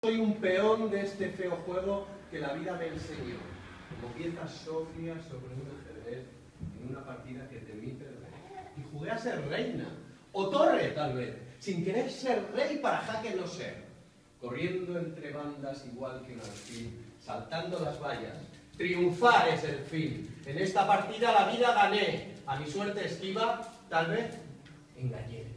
Soy un peón de este feo juego que la vida me enseñó, como pieza sofia sobre un ajedrez en una partida que temí perder. Y jugué a ser reina, o torre tal vez, sin querer ser rey para jaque no ser, corriendo entre bandas igual que un alfil, saltando las vallas. Triunfar es el fin. En esta partida la vida gané, a mi suerte esquiva, tal vez engañé.